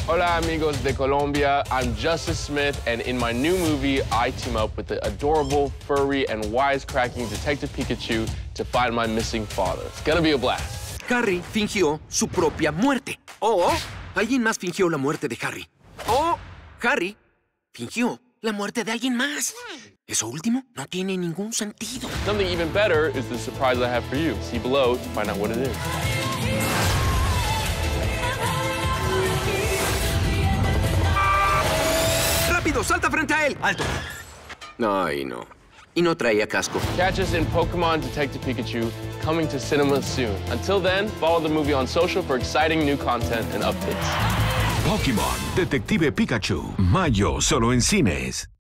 Hola amigos de Colombia, I'm Justice Smith, and in my new movie, I team up with the adorable, furry, and wisecracking Detective Pikachu to find my missing father. It's gonna be a blast. Harry fingió su propia muerte. O alguien más fingió la muerte de Harry. O Harry fingió la muerte de alguien más. Eso último no tiene ningún sentido. Something even better is the surprise I have for you. See below to find out what it is. ¡Rápido, salta frente a él! ¡Alto! Ay, no. Y no traía casco. Catch us in Pokemon Detective Pikachu, coming to cinemas soon. Until then, follow the movie on social for exciting new content and updates. Pokémon Detective Pikachu. Mayo solo en cines.